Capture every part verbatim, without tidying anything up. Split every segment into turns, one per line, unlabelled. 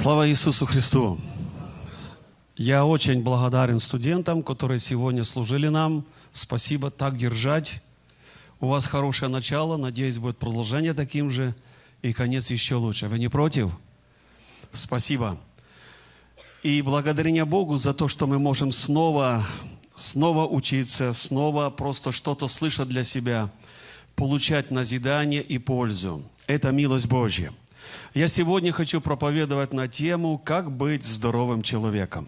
Слава Иисусу Христу! Я очень благодарен студентам, которые сегодня служили нам. Спасибо, так держать. У вас хорошее начало, надеюсь, будет продолжение таким же, и конец еще лучше. Вы не против? Спасибо. И благодарение Богу за то, что мы можем снова, снова учиться, снова просто что-то слышать для себя, получать назидание и пользу. Это милость Божья. Я сегодня хочу проповедовать на тему «Как быть здоровым человеком».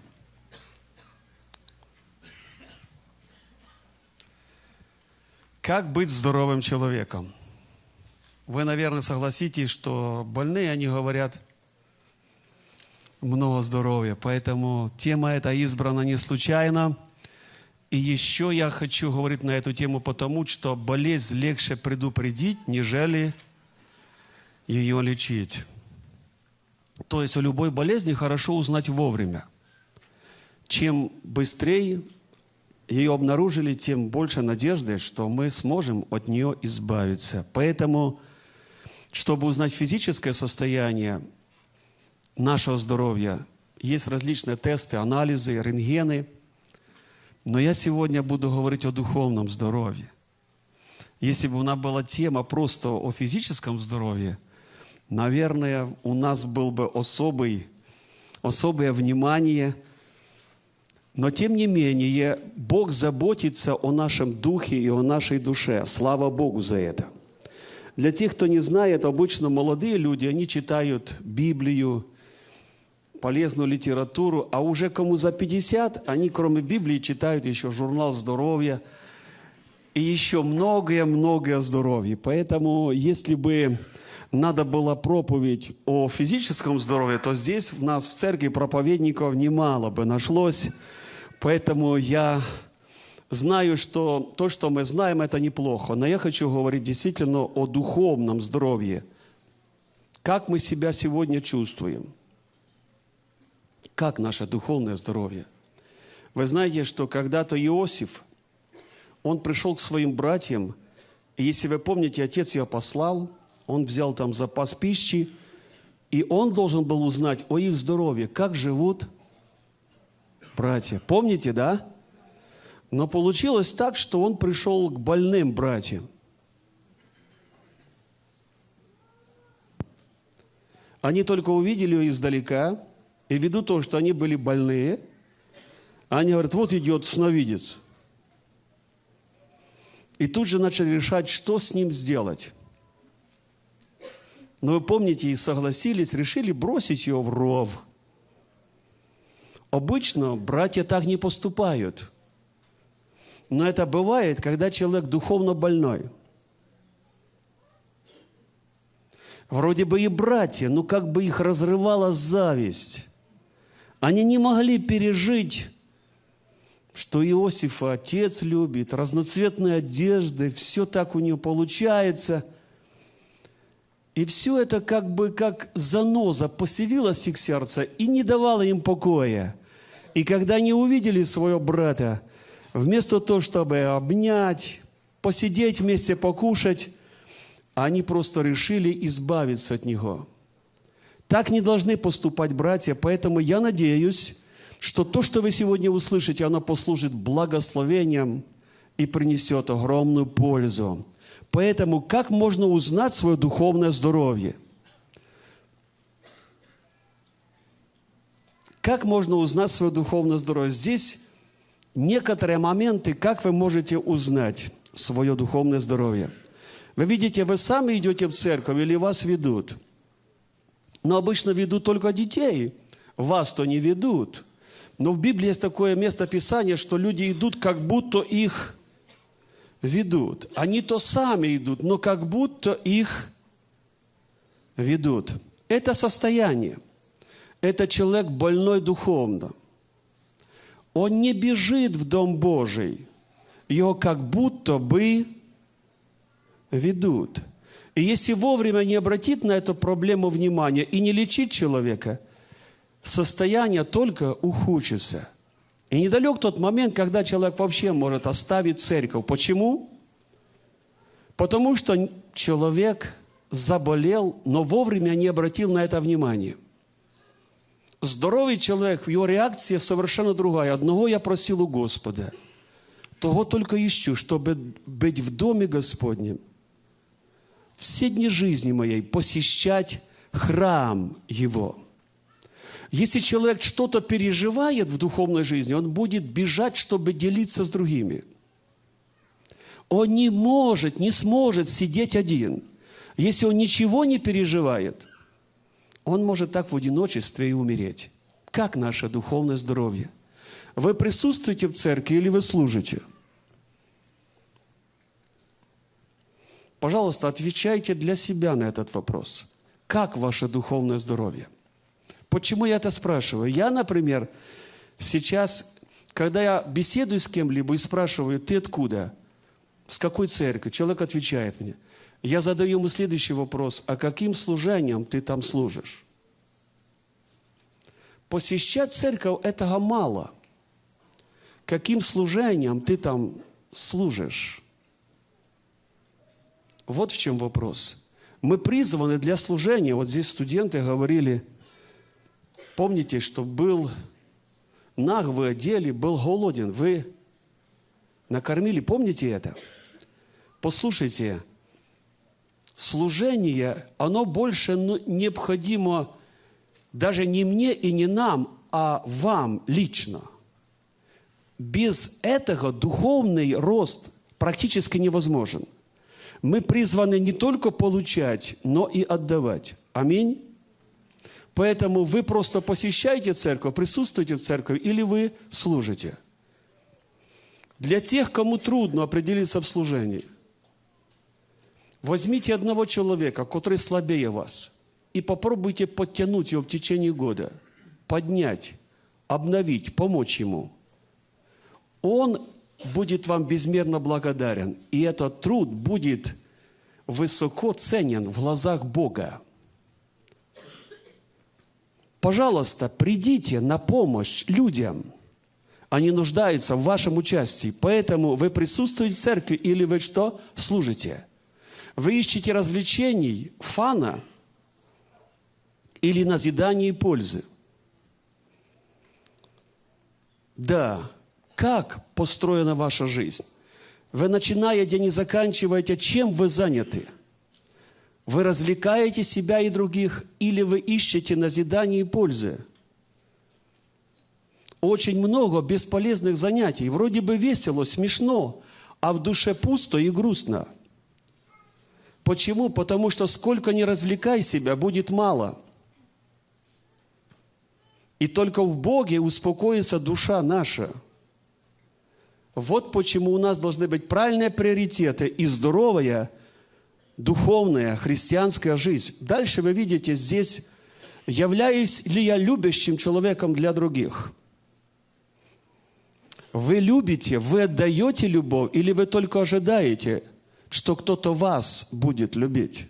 Как быть здоровым человеком? Вы, наверное, согласитесь, что больные, они говорят много здоровья, поэтому тема эта избрана не случайно. И еще я хочу говорить на эту тему потому, что болезнь легче предупредить, нежели ее лечить. То есть у любой болезни хорошо узнать вовремя. Чем быстрее ее обнаружили, тем больше надежды, что мы сможем от нее избавиться. Поэтому, чтобы узнать физическое состояние нашего здоровья, есть различные тесты, анализы, рентгены. Но я сегодня буду говорить о духовном здоровье. Если бы у нас была тема просто о физическом здоровье, наверное, у нас был бы особый, особое внимание. Но, тем не менее, Бог заботится о нашем духе и о нашей душе. Слава Богу за это. Для тех, кто не знает, обычно молодые люди, они читают Библию, полезную литературу, а уже кому за пятьдесят, они кроме Библии читают еще журнал здоровья и еще многое-многое здоровье. Поэтому, если бы надо было проповедь о физическом здоровье, то здесь в нас в церкви проповедников немало бы нашлось. Поэтому я знаю, что то, что мы знаем, это неплохо. Но я хочу говорить действительно о духовном здоровье. Как мы себя сегодня чувствуем? Как наше духовное здоровье? Вы знаете, что когда-то Иосиф, он пришел к своим братьям, и если вы помните, отец его послал, он взял там запас пищи, и он должен был узнать о их здоровье, как живут братья. Помните, да? Но получилось так, что он пришел к больным братьям. Они только увидели ее издалека, и ввиду того, что они были больные, они говорят, вот идет сновидец. И тут же начали решать, что с ним сделать. Но вы помните, и согласились, решили бросить его в ров. Обычно братья так не поступают. Но это бывает, когда человек духовно больной. Вроде бы и братья, но как бы их разрывала зависть. Они не могли пережить, что Иосифа отец любит, разноцветные одежды, все так у него получается. И все это как бы как заноза поселилась в их сердце и не давала им покоя. И когда они увидели своего брата, вместо того, чтобы обнять, посидеть вместе, покушать, они просто решили избавиться от него. Так не должны поступать братья, поэтому я надеюсь, что то, что вы сегодня услышите, оно послужит благословением и принесет огромную пользу. Поэтому как можно узнать свое духовное здоровье? Как можно узнать свое духовное здоровье? Здесь некоторые моменты, как вы можете узнать свое духовное здоровье. Вы видите, вы сами идете в церковь или вас ведут? Но обычно ведут только детей. Вас-то не ведут. Но в Библии есть такое место Писания, что люди идут, как будто их ведут. Они то сами идут, но как будто их ведут. Это состояние. Это человек больной духовно. Он не бежит в Дом Божий. Его как будто бы ведут. И если вовремя не обратить на эту проблему внимания и не лечить человека, состояние только ухудшится. И недалек тот момент, когда человек вообще может оставить церковь. Почему? Потому что человек заболел, но вовремя не обратил на это внимание. Здоровий чоловік, його реакція совершенно другая. Одного я просил у Господа, того только ищу, чтобы быть в доме Господнем, все дни жизни моей посещать храм Его. Если человек что-то переживает в духовной жизни, он будет бежать, чтобы делиться с другими. Он не может, не сможет сидеть один. Если он ничего не переживает, он может так в одиночестве и умереть. Как наше духовное здоровье? Вы присутствуете в церкви или вы служите? Пожалуйста, отвечайте для себя на этот вопрос. Как ваше духовное здоровье? Почему я это спрашиваю? Я, например, сейчас, когда я беседую с кем-либо и спрашиваю, ты откуда? С какой церкви? Человек отвечает мне. Я задаю ему следующий вопрос. А каким служением ты там служишь? Посещать церковь этого мало. Каким служением ты там служишь? Вот в чем вопрос. Мы призваны для служения. Вот здесь студенты говорили, помните, что был наг, вы одели, был голоден, вы накормили. Помните это? Послушайте, служение, оно больше необходимо даже не мне и не нам, а вам лично. Без этого духовный рост практически невозможен. Мы призваны не только получать, но и отдавать. Аминь. Поэтому вы просто посещаете церковь, присутствуете в церкви, или вы служите. Для тех, кому трудно определиться в служении, возьмите одного человека, который слабее вас, и попробуйте подтянуть его в течение года, поднять, обновить, помочь ему. Он будет вам безмерно благодарен, и этот труд будет высоко ценен в глазах Бога. Пожалуйста, придите на помощь людям. Они нуждаются в вашем участии. Поэтому вы присутствуете в церкви или вы что? Служите. Вы ищете развлечений, фана или назидания и пользы. Да. Как построена ваша жизнь? Вы, начиная день и заканчиваете, чем вы заняты? Вы развлекаете себя и других, или вы ищете назидания и пользы? Очень много бесполезных занятий. Вроде бы весело, смешно, а в душе пусто и грустно. Почему? Потому что сколько ни развлекай себя, будет мало. И только в Боге успокоится душа наша. Вот почему у нас должны быть правильные приоритеты и здоровая, духовная, христианская жизнь. Дальше вы видите здесь, являюсь ли я любящим человеком для других. Вы любите, вы отдаете любовь, или вы только ожидаете, что кто-то вас будет любить?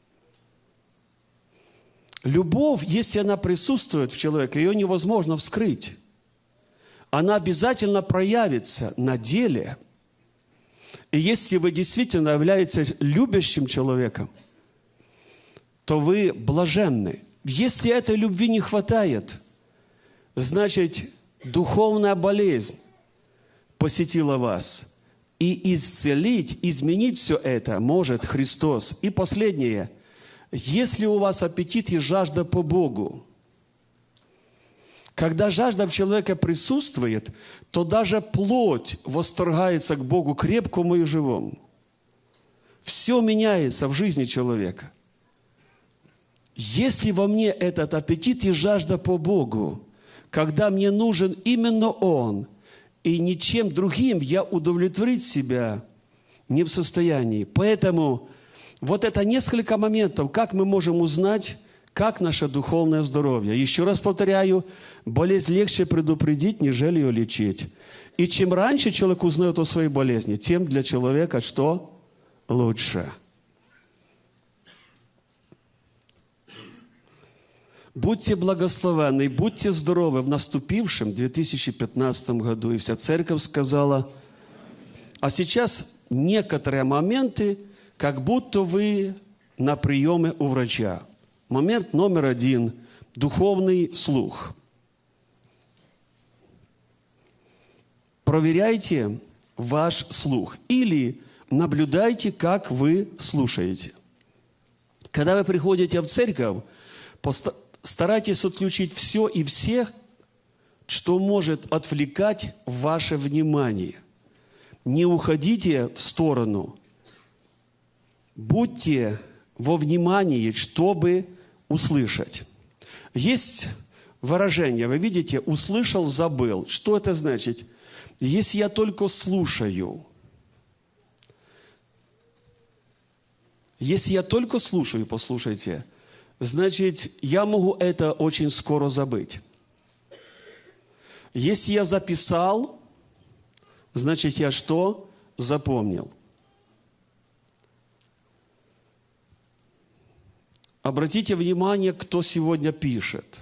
Любовь, если она присутствует в человеке, ее невозможно вскрыть. Она обязательно проявится на деле. И если вы действительно являетесь любящим человеком, то вы блаженны. Если этой любви не хватает, значит, духовная болезнь посетила вас. И исцелить, изменить все это может Христос. И последнее. Если у вас аппетит и жажда по Богу, когда жажда в человеке присутствует, то даже плоть восторгается к Богу крепкому и живому. Все меняется в жизни человека. Если во мне этот аппетит и жажда по Богу, когда мне нужен именно Он, и ничем другим я удовлетворить себя не в состоянии. Поэтому вот это несколько моментов, как мы можем узнать, как наше духовное здоровье. Еще раз повторяю, болезнь легче предупредить, нежели ее лечить. И чем раньше человек узнает о своей болезни, тем для человека что? Лучше. Будьте благословенны, будьте здоровы в наступившем две тысячи пятнадцатом году. И вся церковь сказала. А сейчас некоторые моменты, как будто вы на приеме у врача. Момент номер один – духовный слух. проверяйте ваш слух или наблюдайте, как вы слушаете. Когда вы приходите в церковь, старайтесь отключить все и всех, что может отвлекать ваше внимание. Не уходите в сторону. Будьте во внимании, чтобы услышать. Есть выражение, вы видите, услышал, забыл. Что это значит? Если я только слушаю, если я только слушаю, послушайте, значит, я могу это очень скоро забыть. Если я записал, значит, я что? Запомнил. Обратите внимание, кто сегодня пишет.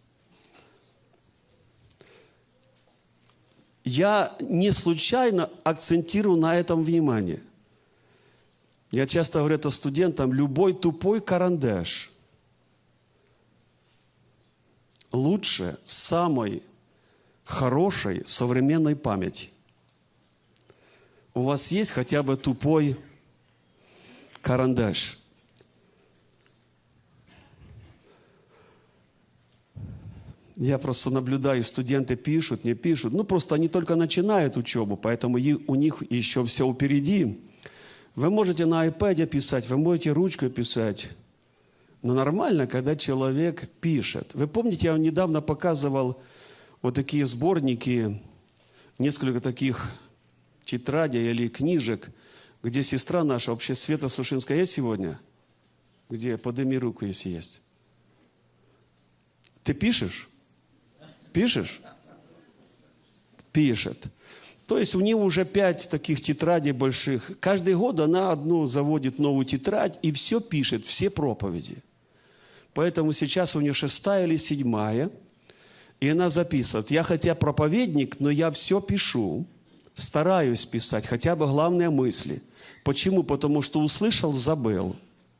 Я не случайно акцентирую на этом внимание. Я часто говорю это студентам, любой тупой карандаш лучше самой хорошей современной памяти. У вас есть хотя бы тупой карандаш? Я просто наблюдаю, студенты пишут, не пишут. Ну, просто они только начинают учебу, поэтому у них еще все впереди. Вы можете на iPad писать, вы можете ручкой писать. Но нормально, когда человек пишет. Вы помните, я вам недавно показывал вот такие сборники, несколько таких тетрадей или книжек, где сестра наша, вообще Света Сушинская, есть сегодня? Где? Подними руку, если есть. Ты пишешь? Пишешь? Пишет. То есть у нее уже пять таких тетрадей больших. Каждый год она одну заводит новую тетрадь и все пишет, все проповеди. Поэтому сейчас у нее шестая или седьмая. И она записывает. Я хотя проповедник, но я все пишу. Стараюсь писать хотя бы главные мысли. Почему? Потому что услышал, забыл.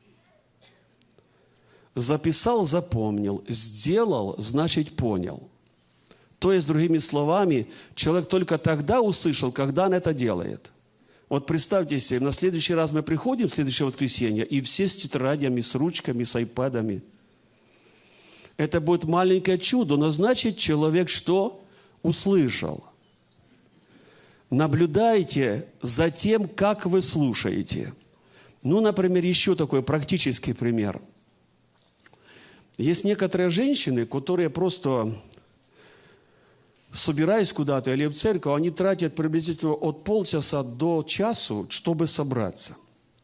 Записал, запомнил. Сделал, значит, понял. То есть, другими словами, человек только тогда услышал, когда он это делает. Вот представьте себе, на следующий раз мы приходим, в следующее воскресенье, и все с тетрадями, с ручками, с айпадами. Это будет маленькое чудо, но значит, человек что? Услышал. Наблюдайте за тем, как вы слушаете. Ну, например, еще такой практический пример. Есть некоторые женщины, которые просто, собираясь куда-то или в церковь, они тратят приблизительно от полчаса до часу, чтобы собраться.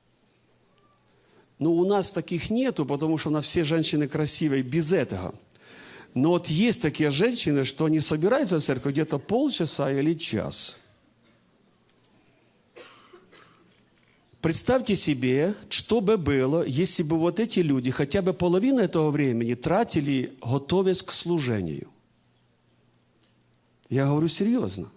Ну, у нас таких нету, потому что у нас все женщины красивые без этого. Но вот есть такие женщины, что они собираются в церковь где-то полчаса или час. Представьте себе, что бы было, если бы вот эти люди хотя бы половину этого времени тратили, готовясь к служению. Я говорю серьезно.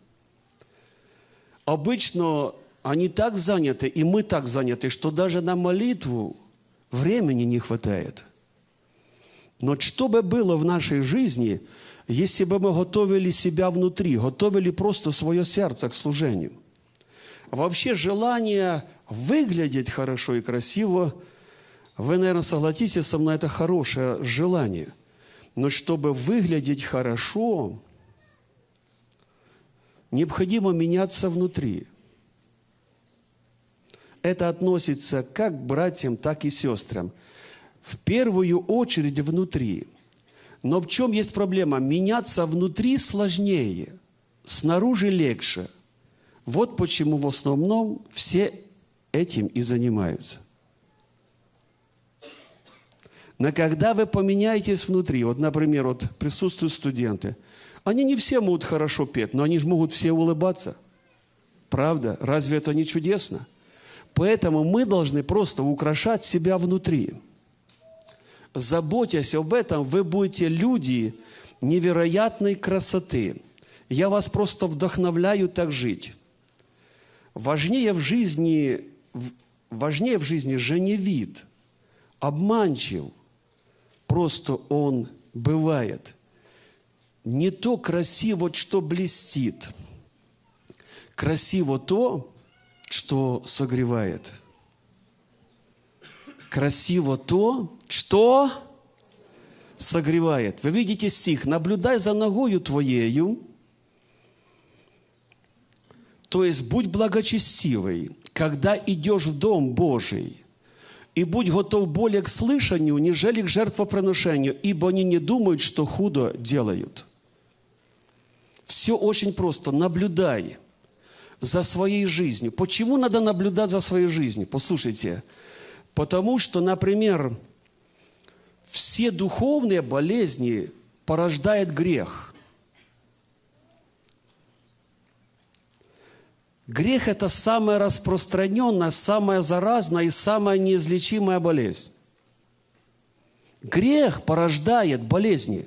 Обычно они так заняты, и мы так заняты, что даже на молитву времени не хватает. Но что бы было в нашей жизни, если бы мы готовили себя внутри, готовили просто свое сердце к служению? Вообще желание выглядеть хорошо и красиво, вы, наверное, согласитесь со мной, это хорошее желание. Но чтобы выглядеть хорошо, необходимо меняться внутри. Это относится как к братьям, так и сестрам. В первую очередь внутри. Но в чем есть проблема? Меняться внутри сложнее, снаружи легче. Вот почему в основном все этим и занимаются. Но когда вы поменяетесь внутри, вот, например, вот присутствуют студенты, они не все могут хорошо петь, но они же могут все улыбаться. Правда? Разве это не чудесно? Поэтому мы должны просто украшать себя внутри. Заботясь об этом, вы будете люди невероятной красоты. Я вас просто вдохновляю так жить. Важнее в жизни, важнее в жизни же не вид, обманчив. Просто он бывает. Не то красиво, что блестит, Красиво то, что согревает. Красиво то, что согревает. Вы видите стих: «Наблюдай за ногою твоею», то есть будь благочестивый, когда идешь в Дом Божий, и будь готов более к слышанию, нежели к жертвоприношению, ибо они не думают, что худо делают. Все очень просто. Наблюдай за своей жизнью. Почему надо наблюдать за своей жизнью? Послушайте. Потому что, например, все духовные болезни порождает грех. Грех – это самая распространенная, самая заразная и самая неизлечимая болезнь. Грех порождает болезни.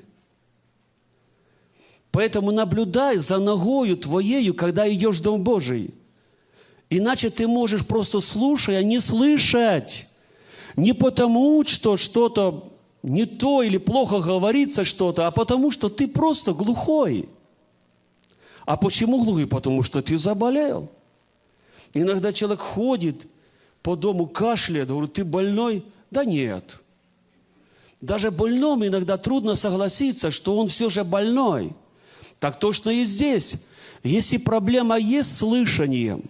Поэтому наблюдай за ногою твоею, когда идешь в Дом Божий. Иначе ты можешь просто, слушая, не слышать. Не потому, что что-то не то или плохо говорится что-то, а потому, что ты просто глухой. А почему глухой? Потому что ты заболел. Иногда человек ходит по дому, кашляет, говорит: ты больной? Да нет. Даже больному иногда трудно согласиться, что он все же больной. Так точно и здесь. Если проблема есть с слышанием,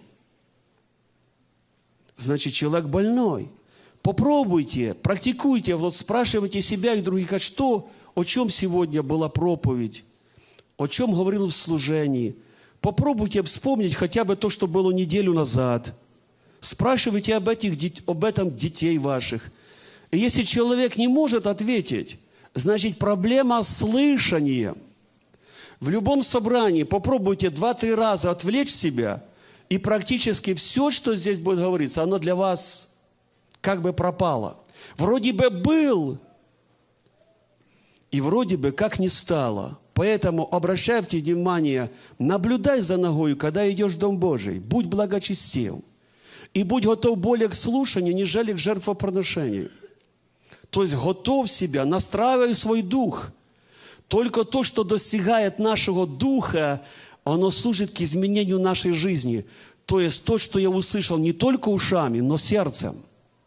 значит, человек больной. Попробуйте, практикуйте, вот спрашивайте себя и других: а что, о чем сегодня была проповедь, о чем говорил в служении. Попробуйте вспомнить хотя бы то, что было неделю назад. Спрашивайте об, этих, об этом детей ваших. И если человек не может ответить, значит, проблема с слышанием. В любом собрании попробуйте два-три раза отвлечь себя, и практически все, что здесь будет говориться, оно для вас как бы пропало. Вроде бы был, и вроде бы как не стало. Поэтому обращайте внимание, наблюдай за ногою, когда идешь в Дом Божий. Будь благочестив. И будь готов более к слушанию, нежели к жертвоприношению. То есть готов себя, настраивай свой дух. Только то, что достигает нашего духа, оно служит к изменению нашей жизни. То есть то, что я услышал не только ушами, но сердцем.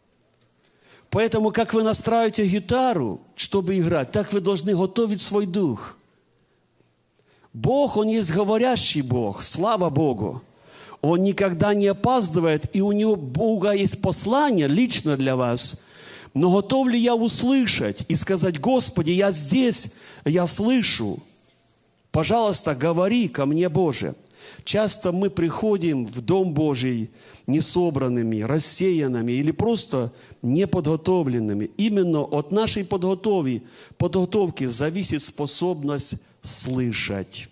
Поэтому, как вы настраиваете гитару, чтобы играть, так вы должны готовить свой дух. Бог, Он есть говорящий Бог, слава Богу. Он никогда не опаздывает, и у Него, Бога, есть послание лично для вас. Но готов ли я услышать и сказать: Господи, я здесь, я слышу. Пожалуйста, говори ко мне, Боже. Часто мы приходим в Дом Божий несобранными, рассеянными или просто неподготовленными. Именно от нашей подготовки, подготовки зависит способность слышать.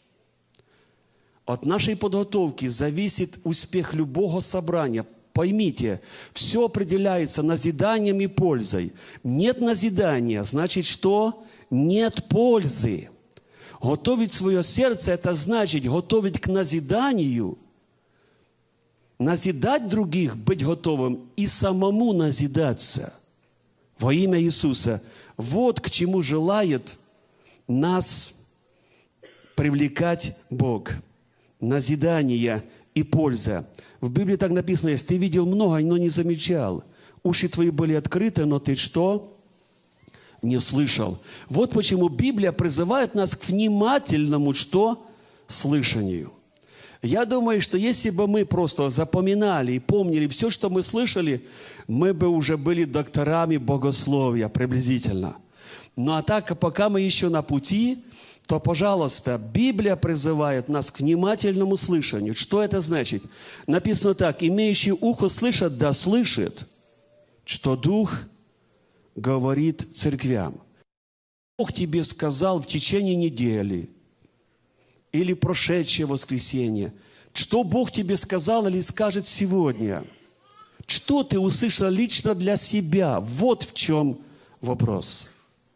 От нашей подготовки зависит успех любого собрания. Поймите, все определяется назиданием и пользой. Нет назидания, значит, что? Нет пользы. Готовить свое сердце – это значит готовить к назиданию, назидать других, быть готовым и самому назидаться. Во имя Иисуса. Вот к чему желает нас привлекать Бог. Назидание и польза. В Библии так написано: если ты видел много, но не замечал. Уши твои были открыты, но ты что? Не слышал. Вот почему Библия призывает нас к внимательному что? Слышанию. Я думаю, что если бы мы просто запоминали и помнили все, что мы слышали, мы бы уже были докторами богословия приблизительно. Ну а так, пока мы еще на пути, то, пожалуйста, Библия призывает нас к внимательному слышанию. Что это значит? Написано так: имеющий ухо слышит, да слышит, что Дух говорит церквям. Бог тебе сказал в течение недели или прошедшее воскресенье, что Бог тебе сказал или скажет сегодня. Что ты услышал лично для себя? Вот в чем вопрос.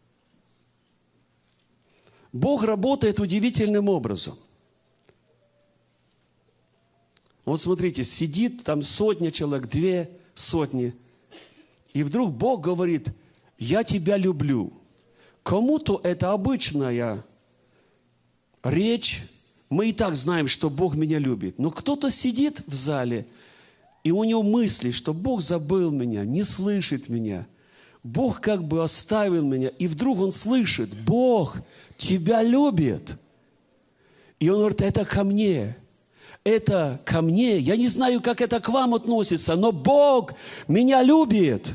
Бог работает удивительным образом. Вот смотрите, сидит там сотня человек, две сотни, и вдруг Бог говорит: я тебя люблю. Кому-то это обычная речь, Мы и так знаем, что Бог меня любит. Но кто-то сидит в зале, и у него мысли, что Бог забыл меня, не слышит меня. Бог как бы оставил меня. И вдруг он слышит: Бог тебя любит. И он говорит: это ко мне. Это ко мне. Я не знаю, как это к вам относится, но Бог меня любит.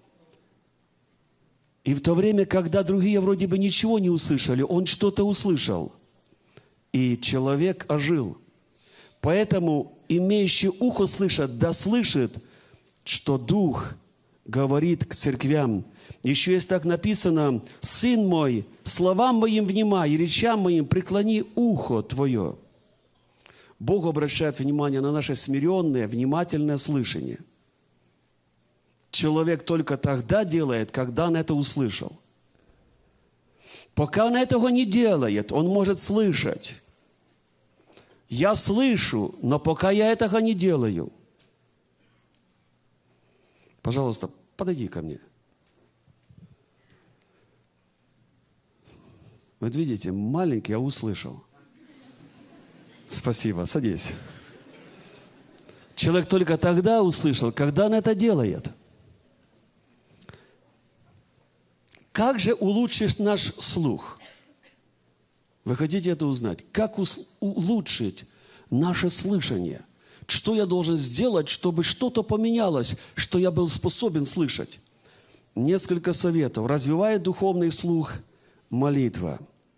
И в то время, когда другие вроде бы ничего не услышали, он что-то услышал. И человек ожил. Поэтому имеющий ухо слышит, да слышит, что Дух говорит к церквям. Еще есть так написано: «Сын мой, словам моим внимай, и речам моим преклони ухо твое». Бог обращает внимание на наше смиренное, внимательное слышание. Человек только тогда делает, когда он это услышал. Пока он этого не делает, он может слышать. Я слышу, но пока я этого не делаю. Пожалуйста, подойди ко мне. Вот видите, маленький, я услышал. Спасибо, садись. Человек только тогда услышал, когда он это делает. Как же улучшить наш слух? Вы хотите это узнать? Как улучшить наше слышание? Что я должен сделать, чтобы что-то поменялось, что я был способен слышать? Несколько советов. Развивает духовный слух молитва.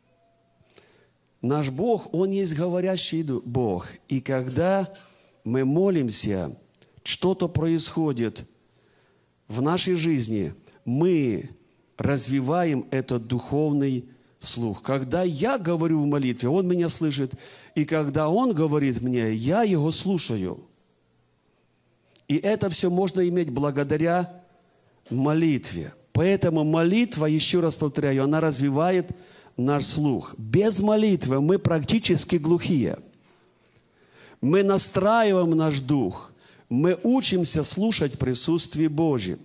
Наш Бог, Он есть говорящий Бог. И когда мы молимся, что-то происходит в нашей жизни, мы развиваем этот духовный слух. Когда я говорю в молитве, Он меня слышит. И когда Он говорит мне, я Его слушаю. И это все можно иметь благодаря молитве. Поэтому молитва, еще раз повторяю, она развивает наш слух. Без молитвы мы практически глухие. Мы настраиваем наш дух. Мы учимся слушать присутствие Божье.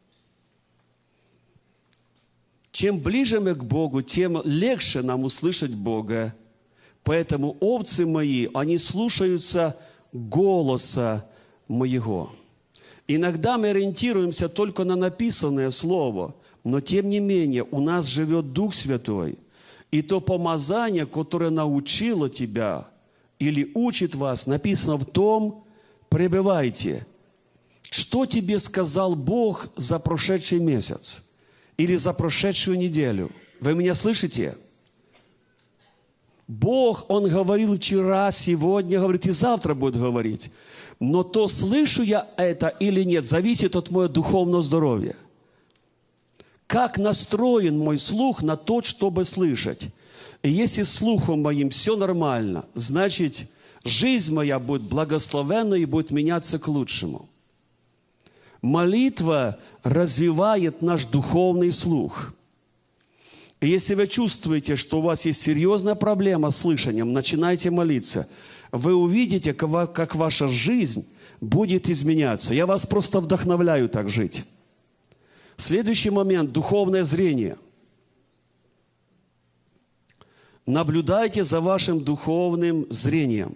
Чем ближе мы к Богу, тем легче нам услышать Бога. Поэтому овцы мои, они слушаются голоса моего. Иногда мы ориентируемся только на написанное слово, но тем не менее у нас живет Дух Святой. И то помазание, которое научило тебя или учит вас, написано в том: пребывайте. Что тебе сказал Бог за прошедший месяц? Или за прошедшую неделю? Вы меня слышите? Бог, Он говорил вчера, сегодня говорит и завтра будет говорить. Но то, слышу я это или нет, зависит от моего духовного здоровья. Как настроен мой слух на то, чтобы слышать? И если с слухом моим все нормально, значит, жизнь моя будет благословенна и будет меняться к лучшему. Молитва развивает наш духовный слух. И если вы чувствуете, что у вас есть серьезная проблема с слышанием, начинайте молиться. Вы увидите, как ваша жизнь будет изменяться. Я вас просто вдохновляю так жить. Следующий момент – духовное зрение. Наблюдайте за вашим духовным зрением.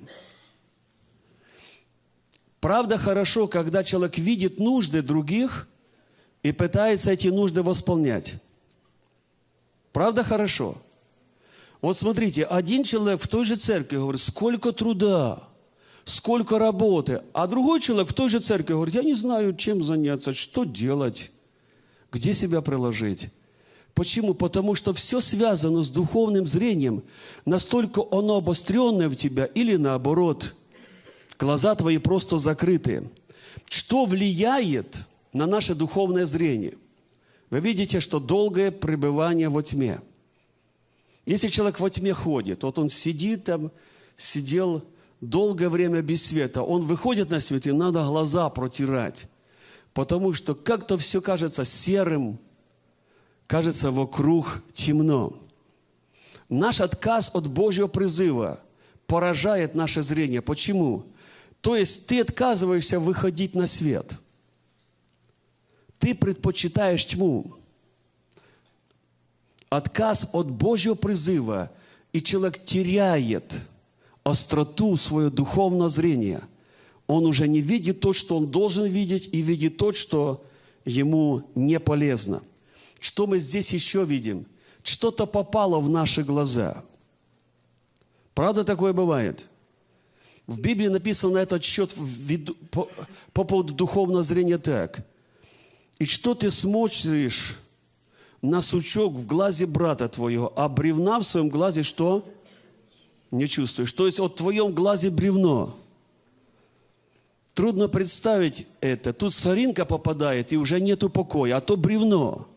Правда, хорошо, когда человек видит нужды других и пытается эти нужды восполнять. Правда, хорошо? Вот смотрите, один человек в той же церкви говорит: сколько труда, сколько работы. А другой человек в той же церкви говорит: я не знаю, чем заняться, что делать, где себя приложить. Почему? Потому что все связано с духовным зрением. Настолько оно обостренное в тебя или наоборот. Глаза твои просто закрыты. Что влияет на наше духовное зрение? Вы видите, что долгое пребывание во тьме. Если человек во тьме ходит, вот он сидит там, сидел долгое время без света, он выходит на свет, и надо глаза протирать, потому что как-то все кажется серым, кажется вокруг темно. Наш отказ от Божьего призыва поражает наше зрение. Почему? То есть ты отказываешься выходить на свет. Ты предпочитаешь тьму. Отказ от Божьего призыва, и человек теряет остроту, свое духовное зрение. Он уже не видит то, что он должен видеть, и видит то, что ему не полезно. Что мы здесь еще видим? Что-то попало в наши глаза. Правда такое бывает? В Библии написано на этот счет по, по поводу духовного зрения так. И что ты смотришь на сучок в глазе брата твоего, а бревна в своем глазе что? Не чувствуешь. То есть, вот в твоем глазе бревно. Трудно представить это. Тут соринка попадает, и уже нету покоя, а то бревно.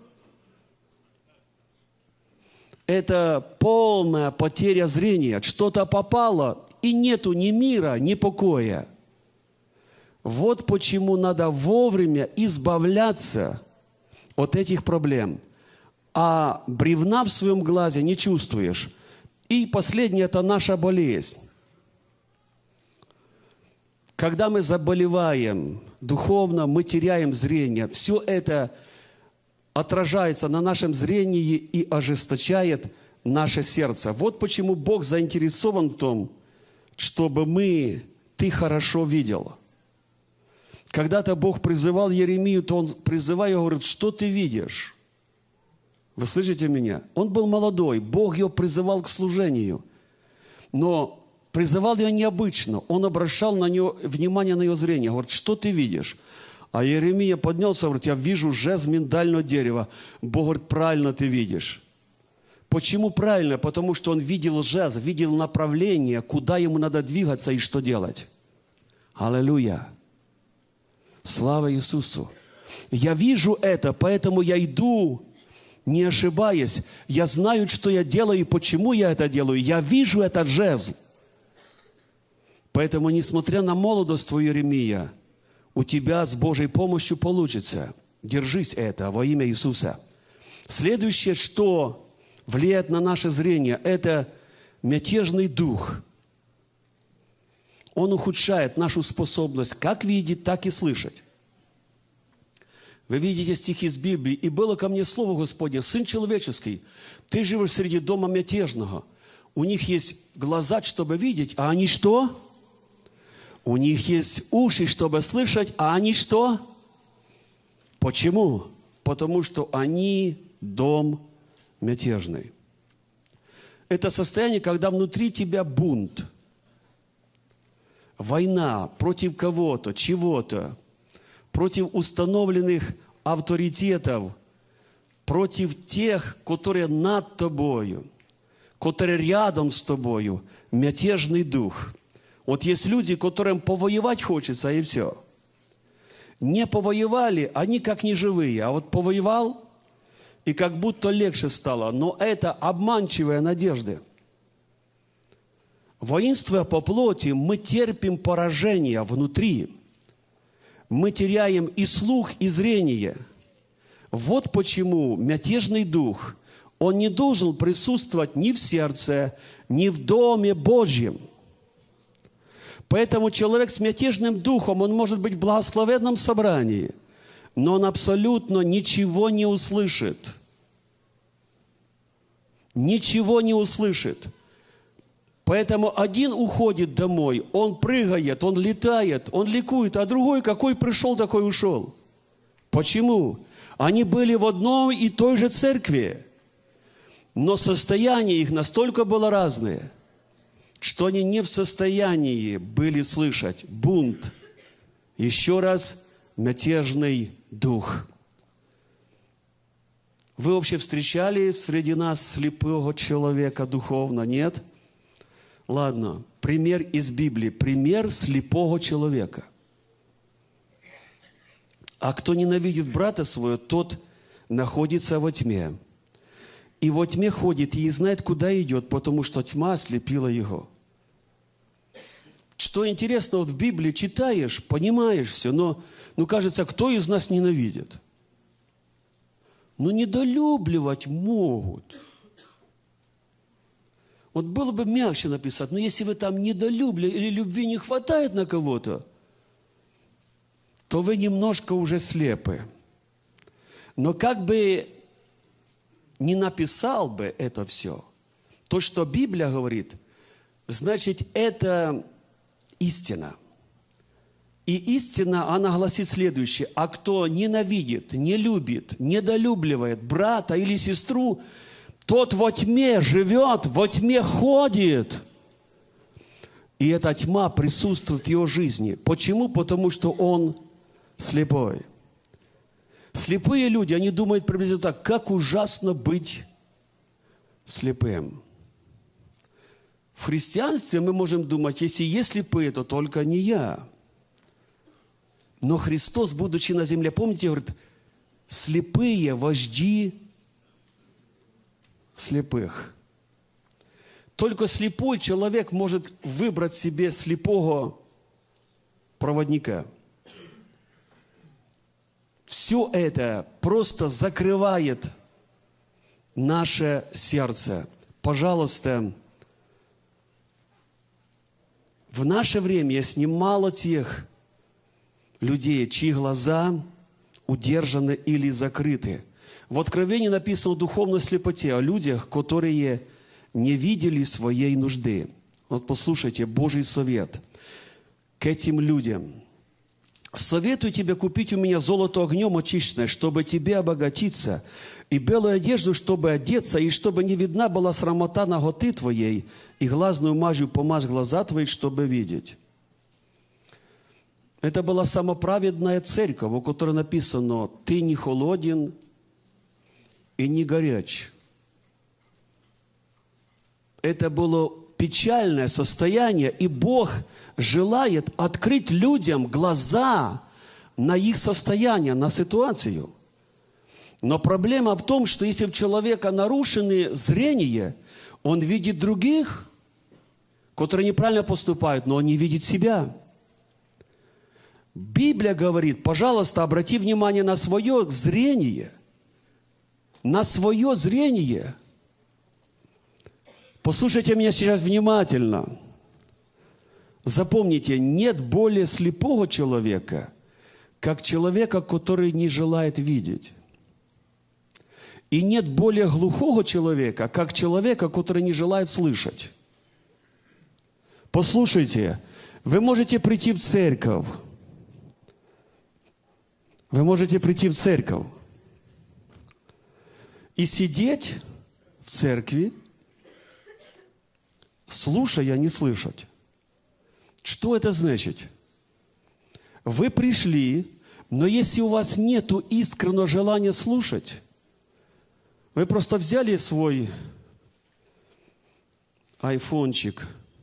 Это полная потеря зрения. Что-то попало, и нету ни мира, ни покоя. Вот почему надо вовремя избавляться от этих проблем. А бревна в своем глазе не чувствуешь. И последнее – это наша болезнь. Когда мы заболеваем духовно, мы теряем зрение. Все это отражается на нашем зрении и ожесточает наше сердце. Вот почему Бог заинтересован в том, чтобы мы, ты хорошо видел. Когда-то Бог призывал Иеремию, то Он, призывая, говорит, что ты видишь? Вы слышите меня? Он был молодой, Бог его призывал к служению. Но призывал его необычно. Он обращал на него внимание, на его зрение. Говорит, что ты видишь? А Иеремия поднялся, говорит, я вижу жезл миндального дерева. Бог говорит, правильно ты видишь. Почему правильно? Потому что он видел жезл, видел направление, куда ему надо двигаться и что делать. Аллилуйя. Слава Иисусу. Я вижу это, поэтому я иду, не ошибаясь. Я знаю, что я делаю и почему я это делаю. Я вижу этот жезл. Поэтому, несмотря на молодость твою, Иеремия, у тебя с Божьей помощью получится. Держись это во имя Иисуса. Следующее, что влияет на наше зрение, это мятежный дух. Он ухудшает нашу способность как видеть, так и слышать. Вы видите стихи из Библии. «И было ко мне слово Господне, Сын человеческий, ты живешь среди дома мятежного. У них есть глаза, чтобы видеть, а они что? У них есть уши, чтобы слышать, а они что? Почему? Потому что они дом мятежный». Это состояние, когда внутри тебя бунт. Война против кого-то, чего-то, против установленных авторитетов, против тех, которые над тобою, которые рядом с тобою, мятежный дух. Вот есть люди, которым повоевать хочется, и все. Не повоевали, они как неживые, а вот повоевал, и как будто легче стало. Но это обманчивые надежды. Воинствуя по плоти, мы терпим поражение внутри. Мы теряем и слух, и зрение. Вот почему мятежный дух, он не должен присутствовать ни в сердце, ни в Доме Божьем. Поэтому человек с мятежным духом, он может быть в благословенном собрании, но он абсолютно ничего не услышит. Ничего не услышит. Поэтому один уходит домой, он прыгает, он летает, он ликует, а другой, какой пришел, такой ушел. Почему? Они были в одной и той же церкви, но состояние их настолько было разное, что они не в состоянии были слышать бунт. Еще раз, мятежный дух. Вы вообще встречали среди нас слепого человека духовно? Нет? Ладно, пример из Библии. Пример слепого человека. А кто ненавидит брата своего, тот находится во тьме. И во тьме ходит и не знает, куда идет, потому что тьма ослепила его. Что интересно, вот в Библии читаешь, понимаешь все, но, ну, кажется, кто из нас ненавидит? Ну, недолюбливать могут. Вот было бы мягче написать, но если вы там недолюбли или любви не хватает на кого-то, то вы немножко уже слепы. Но как бы не написал бы это все, то, что Библия говорит, значит, это истина. И истина, она гласит следующее. А кто ненавидит, не любит, недолюбливает брата или сестру, тот во тьме живет, во тьме ходит. И эта тьма присутствует в его жизни. Почему? Потому что он слепой. Слепые люди, они думают приблизительно так, как ужасно быть слепым. В христианстве мы можем думать, если есть слепые, то только не я. Но Христос, будучи на земле, помните, говорит, слепые вожди слепых. Только слепой человек может выбрать себе слепого проводника. Все это просто закрывает наше сердце. Пожалуйста, в наше время есть немало тех людей, чьи глаза удержаны или закрыты. В Откровении написано о духовной слепоте, о людях, которые не видели своей нужды. Вот послушайте, Божий совет к этим людям. «Советую тебе купить у меня золото огнем очищенное, чтобы тебе обогатиться, и белую одежду, чтобы одеться, и чтобы не видна была срамота наготы твоей, и глазную мазью помажь глаза твои, чтобы видеть». Это была самоправедная церковь, у которой написано: «Ты не холоден и не горяч». Это было печальное состояние, и Бог желает открыть людям глаза на их состояние, на ситуацию. Но проблема в том, что если у человека нарушено зрение, он видит других, которые неправильно поступают, но он не видит себя. Библия говорит, пожалуйста, обрати внимание на свое зрение. На свое зрение. Послушайте меня сейчас внимательно. Запомните, нет более слепого человека, как человека, который не желает видеть. И нет более глухого человека, как человека, который не желает слышать. Послушайте, вы можете прийти в церковь. Вы можете прийти в церковь и сидеть в церкви, слушая, не слышать. Что это значит? Вы пришли, но если у вас нет искреннего желания слушать, вы просто взяли свой айфончик,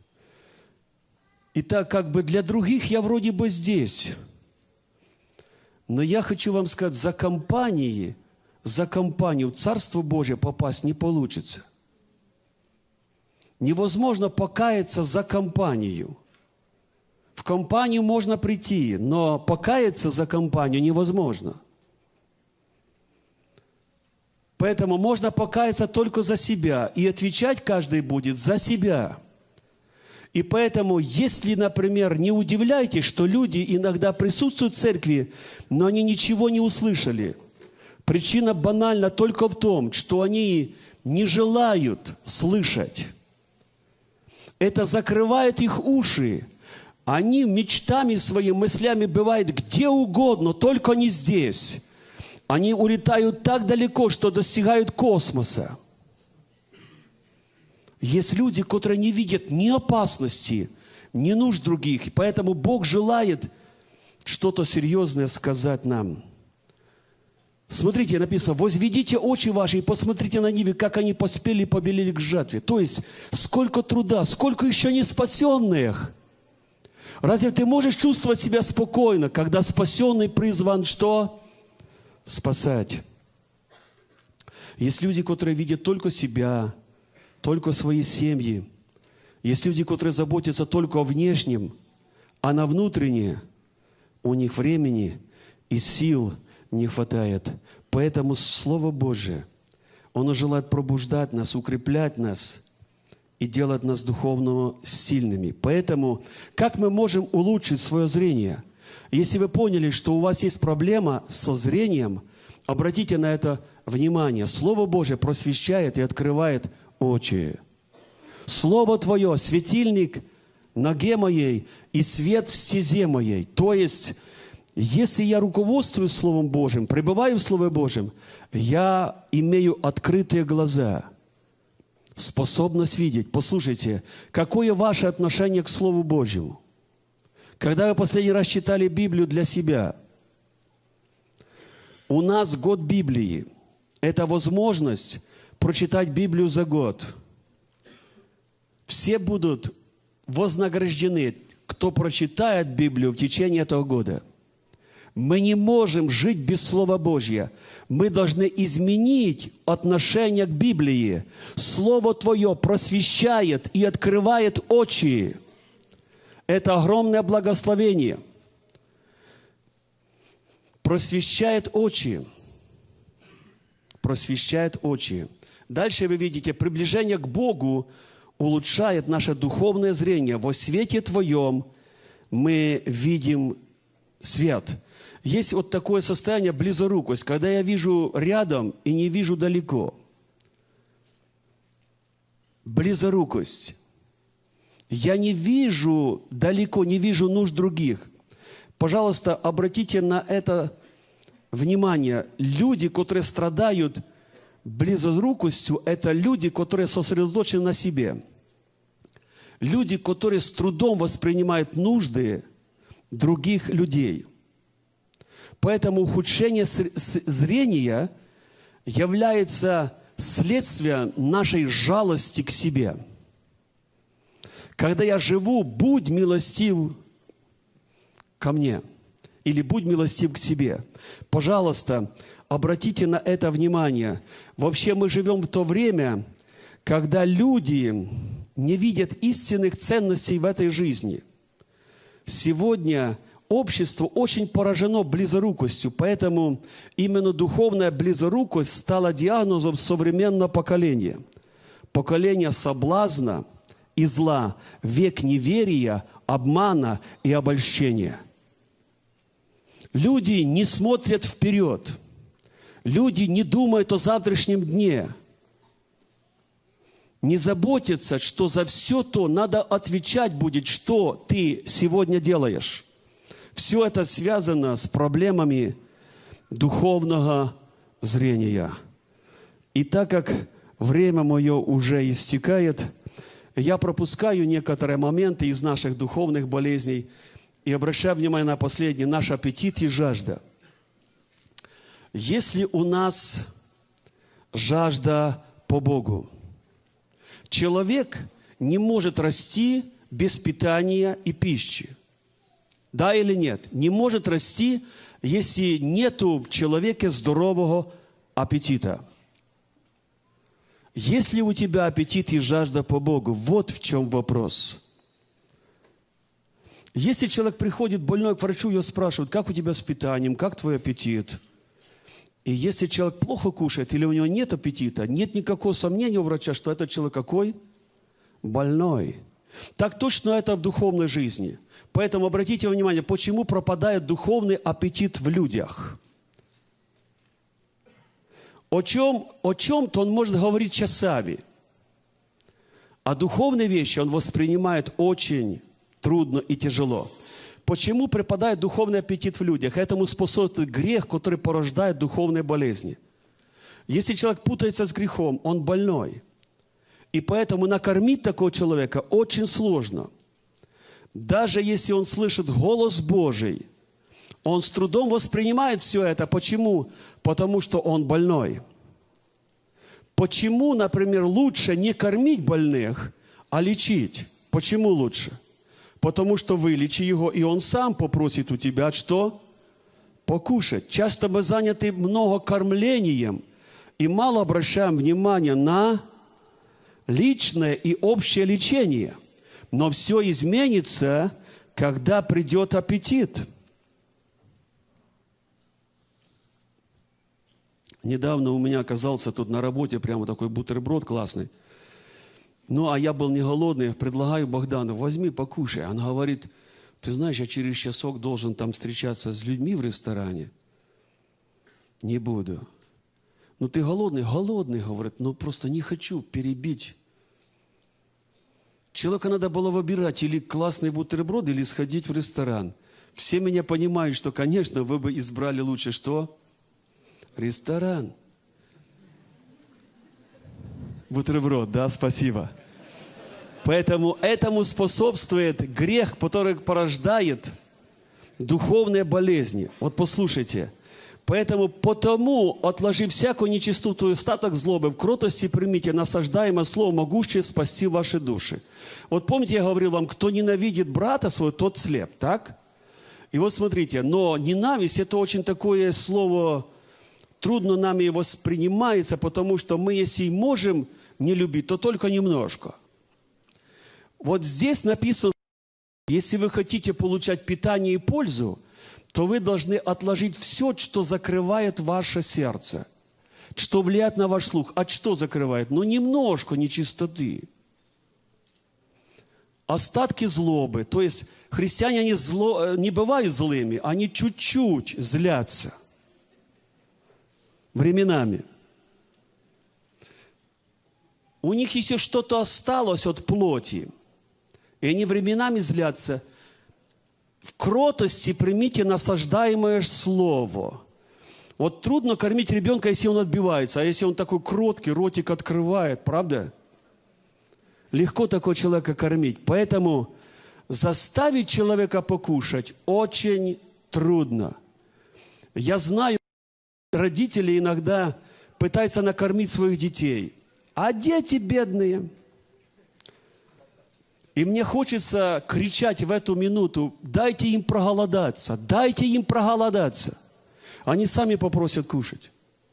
и так как бы для других я вроде бы здесь. Но я хочу вам сказать, за компанией, за компанию в Царство Божие попасть не получится. Невозможно покаяться за компанию. В компанию можно прийти, но покаяться за компанию невозможно. Поэтому можно покаяться только за себя, и отвечать каждый будет за себя. И поэтому, если, например, не удивляйтесь, что люди иногда присутствуют в церкви, но они ничего не услышали. Причина банальна только в том, что они не желают слышать. Это закрывает их уши. Они мечтами своими, мыслями бывают где угодно, только не здесь. Они улетают так далеко, что достигают космоса. Есть люди, которые не видят ни опасности, ни нужд других. И поэтому Бог желает что-то серьезное сказать нам. Смотрите, написано: «Возведите очи ваши и посмотрите на нивы, как они поспели и побелели к жатве». То есть, сколько труда, сколько еще не спасенных. Разве ты можешь чувствовать себя спокойно, когда спасенный призван что? Спасать. Есть люди, которые видят только себя, только свои семьи. Есть люди, которые заботятся только о внешнем, а на внутреннее у них времени и сил не хватает. Поэтому Слово Божие, оно желает пробуждать нас, укреплять нас и делать нас духовно сильными. Поэтому как мы можем улучшить свое зрение? Если вы поняли, что у вас есть проблема со зрением, обратите на это внимание. Слово Божие просвещает и открывает очи. Слово Твое – светильник ноге моей и свет стезе моей. То есть, если я руководствуюсь Словом Божьим, пребываю в Слове Божьем, я имею открытые глаза, способность видеть. Послушайте, какое ваше отношение к Слову Божьему? Когда вы последний раз читали Библию для себя? У нас год Библии. Это возможность прочитать Библию за год. Все будут вознаграждены, кто прочитает Библию в течение этого года. Мы не можем жить без Слова Божьего. Мы должны изменить отношение к Библии. Слово Твое просвещает и открывает очи. Это огромное благословение. Просвещает очи. Просвещает очи. Дальше вы видите, приближение к Богу улучшает наше духовное зрение. Во свете Твоем мы видим свет. Есть вот такое состояние близорукость, когда я вижу рядом и не вижу далеко. Близорукость. Я не вижу далеко, не вижу нужд других. Пожалуйста, обратите на это внимание. Люди, которые страдают близорукостью, это люди, которые сосредоточены на себе. Люди, которые с трудом воспринимают нужды других людей. Поэтому ухудшение зрения является следствием нашей жалости к себе. Когда я живу, будь милостив ко мне, или будь милостив к себе. Пожалуйста, обратите на это внимание. Вообще мы живем в то время, когда люди не видят истинных ценностей в этой жизни. Сегодня общество очень поражено близорукостью, поэтому именно духовная близорукость стала диагнозом современного поколения. Поколение соблазна и зла, век неверия, обмана и обольщения. Люди не смотрят вперед. Люди не думают о завтрашнем дне. Не заботятся, что за все то надо отвечать будет, что ты сегодня делаешь. Все это связано с проблемами духовного зрения. И так как время мое уже истекает, я пропускаю некоторые моменты из наших духовных болезней и обращаю внимание на последнее, наш аппетит и жажда. Если у нас жажда по Богу, человек не может расти без питания и пищи. Да или нет? Не может расти, если нету в человеке здорового аппетита. Есть ли у тебя аппетит и жажда по Богу? Вот в чем вопрос. Если человек приходит больной к врачу, его спрашивают, как у тебя с питанием, как твой аппетит? И если человек плохо кушает или у него нет аппетита, нет никакого сомнения у врача, что этот человек какой? Больной. Так точно это в духовной жизни. Поэтому обратите внимание, почему пропадает духовный аппетит в людях. О чем, о чем-то он может говорить часами, а духовные вещи он воспринимает очень трудно и тяжело. Почему пропадает духовный аппетит в людях? Этому способствует грех, который порождает духовные болезни. Если человек путается с грехом, он больной. И поэтому накормить такого человека очень сложно. Даже если он слышит голос Божий, он с трудом воспринимает все это. Почему? Потому что он больной. Почему, например, лучше не кормить больных, а лечить? Почему лучше? Потому что вылечи его, и он сам попросит у тебя что? Покушать. Часто мы заняты много кормлением и мало обращаем внимание на личное и общее лечение. Но все изменится, когда придет аппетит. Недавно у меня оказался тут на работе прямо такой бутерброд классный. Ну, а я был не голодный, предлагаю Богдану, возьми, покушай. Он говорит, ты знаешь, я через часок должен там встречаться с людьми в ресторане. Не буду. Ну, ты голодный? Голодный, говорит, но просто не хочу перебить Человеку надо было выбирать или классный бутерброд, или сходить в ресторан. Все меня понимают, что, конечно, вы бы избрали лучше что? Ресторан. Бутерброд, да, спасибо. Поэтому этому способствует грех, который порождает духовные болезни. Вот послушайте. Поэтому, потому, отложив всякую нечистоту и остаток злобы, в кротости примите насаждаемое слово, могущее спасти ваши души. Вот помните, я говорил вам, кто ненавидит брата своего, тот слеп, так? И вот смотрите, но ненависть – это очень такое слово, трудно нами воспринимается, потому что мы, если и можем не любить, то только немножко. Вот здесь написано, если вы хотите получать питание и пользу, то вы должны отложить все, что закрывает ваше сердце, что влияет на ваш слух. А что закрывает? Ну, немножко нечистоты. Остатки злобы. То есть христиане они зло, не бывают злыми, они чуть-чуть злятся. Временами. У них еще что-то осталось от плоти. И они временами злятся. В кротости примите насаждаемое слово. Вот трудно кормить ребенка, если он отбивается. А если он такой кроткий, ротик открывает, правда? Легко такого человека кормить. Поэтому заставить человека покушать очень трудно. Я знаю, родители иногда пытаются накормить своих детей. А дети бедные. И мне хочется кричать в эту минуту, дайте им проголодаться, дайте им проголодаться. Они сами попросят кушать.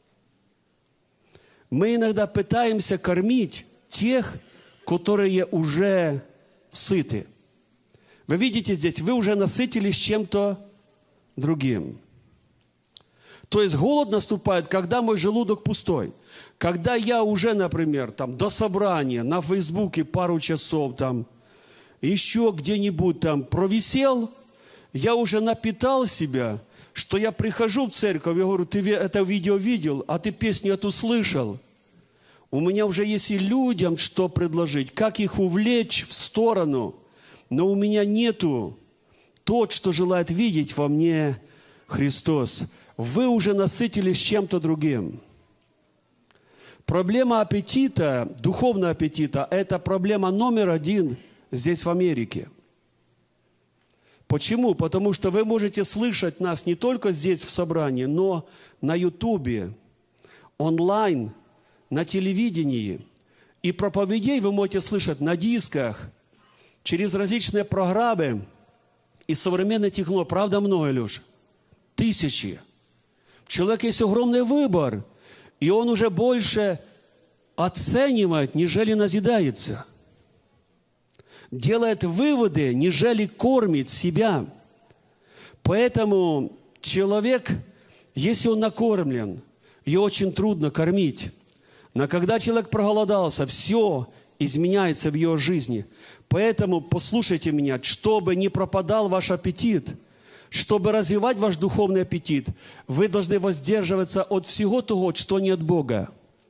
Мы иногда пытаемся кормить тех, которые уже сыты. Вы видите здесь, вы уже насытились чем-то другим. То есть голод наступает, когда мой желудок пустой. Когда я уже, например, там, до собрания на Фейсбуке пару часов там, еще где-нибудь там провисел, я уже напитал себя, что я прихожу в церковь, я говорю, ты это видео видел, а ты песню эту слышал. У меня уже есть и людям что предложить, как их увлечь в сторону, но у меня нету тот, что желает видеть во мне Христос. Вы уже насытились чем-то другим. Проблема аппетита, духовного аппетита, это проблема номер один здесь, в Америке. Почему? Потому что вы можете слышать нас не только здесь в собрании, но на Ютубе, онлайн, на телевидении. И проповедей вы можете слышать на дисках, через различные программы и современные технологии. Правда, много, Леша? Тысячи. У человека есть огромный выбор, и он уже больше оценивает, нежели назидается. Делает выводы, нежели кормит себя. Поэтому человек, если он накормлен, его очень трудно кормить. Но когда человек проголодался, все изменяется в его жизни. Поэтому послушайте меня, чтобы не пропадал ваш аппетит, чтобы развивать ваш духовный аппетит, вы должны воздерживаться от всего того, что не от Бога.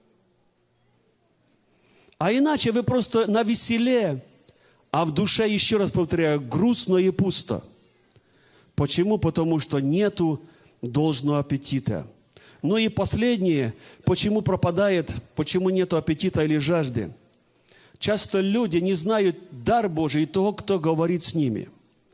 А иначе вы просто навеселе, а в душе, еще раз повторяю, грустно и пусто. Почему? Потому что нету должного аппетита. Ну и последнее, почему пропадает, почему нету аппетита или жажды. Часто люди не знают дар Божий и того, кто говорит с ними.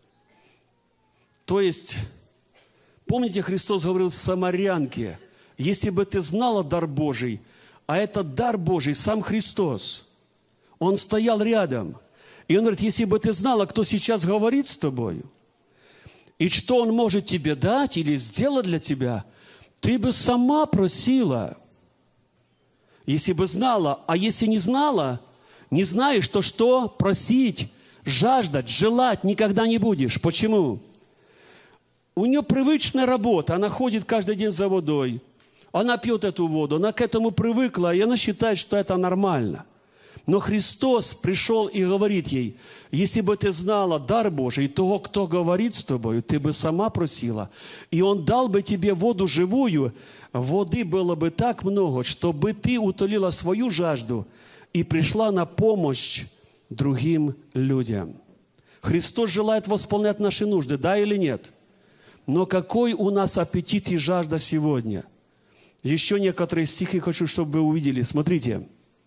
То есть, помните, Христос говорил самарянке, если бы ты знала дар Божий, а этот дар Божий сам Христос, Он стоял рядом. И Он говорит, если бы ты знала, кто сейчас говорит с тобой, и что Он может тебе дать или сделать для тебя, ты бы сама просила. Если бы знала, а если не знала, не знаешь, то что? Просить, жаждать, желать никогда не будешь. Почему? У нее привычная работа, она ходит каждый день за водой, она пьет эту воду, она к этому привыкла, и она считает, что это нормально. Но Христос пришел и говорит ей, если бы ты знала дар Божий, того, кто говорит с тобой, ты бы сама просила, и Он дал бы тебе воду живую, воды было бы так много, чтобы ты утолила свою жажду и пришла на помощь другим людям. Христос желает восполнять наши нужды, да или нет? Но какой у нас аппетит и жажда сегодня? Еще некоторые стихи хочу, чтобы вы увидели. Смотрите.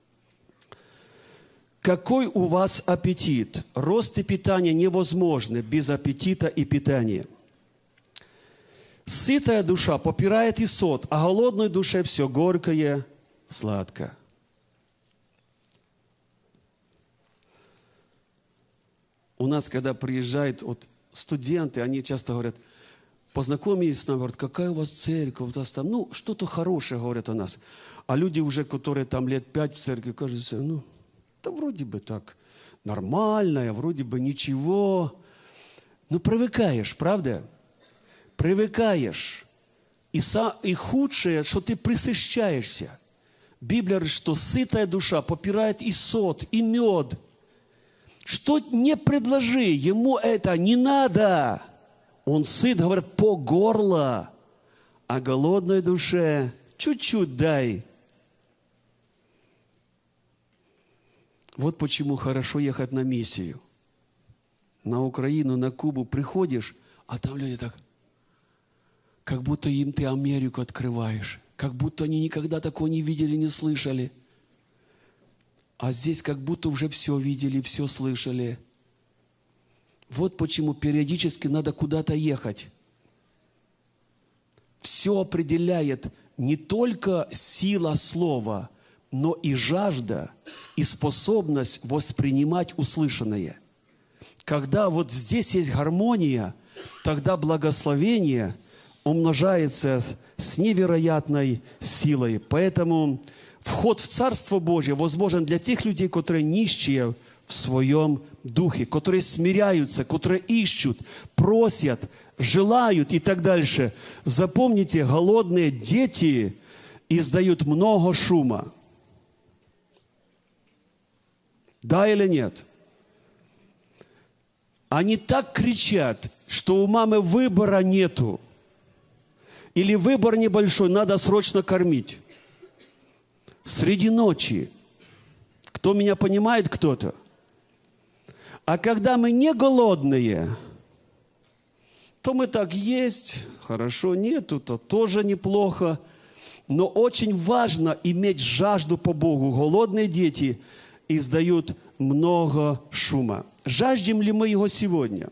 Какой у вас аппетит? Рост и питание невозможны без аппетита и питания. Сытая душа попирает и сот, а голодной душе все горькое, сладко. У нас, когда приезжают вот, студенты, они часто говорят, познакомились с нами, говорят, какая у вас церковь, у вас там, ну, что-то хорошее говорят о нас. А люди уже, которые там лет пять в церкви, кажется, ну, да вроде бы так, нормальная, вроде бы ничего. Ну, привыкаешь, правда? Привыкаешь. И, са, и худшее, что ты присыщаешься. Библия говорит, что сытая душа попирает и сот, и мед. Что не предложи, ему это не надо. Он сыт, говорят, по горло. А голодной душе чуть-чуть дай. Вот почему хорошо ехать на миссию. На Украину, на Кубу приходишь, а там люди так, как будто им ты Америку открываешь. Как будто они никогда такого не видели, не слышали. А здесь как будто уже все видели, все слышали. Вот почему периодически надо куда-то ехать. Все определяет не только сила слова, но и жажда, и способность воспринимать услышанное. Когда вот здесь есть гармония, тогда благословение умножается с невероятной силой. Поэтому вход в Царство Божье возможен для тех людей, которые нищие в своем духе, которые смиряются, которые ищут, просят, желают и так дальше. Запомните, голодные дети издают много шума. Да или нет? Они так кричат, что у мамы выбора нету. Или выбор небольшой, надо срочно кормить. Среди ночи. Кто меня понимает, кто-то? А когда мы не голодные, то мы так есть, хорошо, нету, то тоже неплохо. Но очень важно иметь жажду по Богу. Голодные дети издают много шума. Жаждем ли мы его сегодня?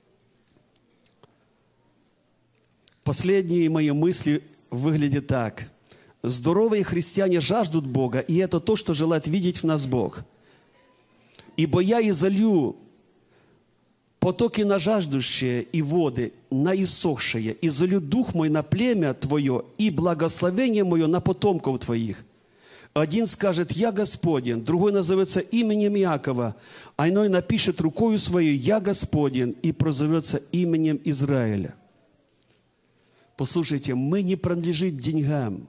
Последние мои мысли выглядят так. Здоровые христиане жаждут Бога, и это то, что желает видеть в нас Бог. Ибо я изолью потоки на жаждущие и воды на иссохшие, изолью дух мой на племя твое и благословение мое на потомков твоих. Один скажет, я Господен, другой назовется именем Иакова, а иной напишет рукою своей, я Господен, и прозовется именем Израиля. Послушайте, мы не принадлежим деньгам,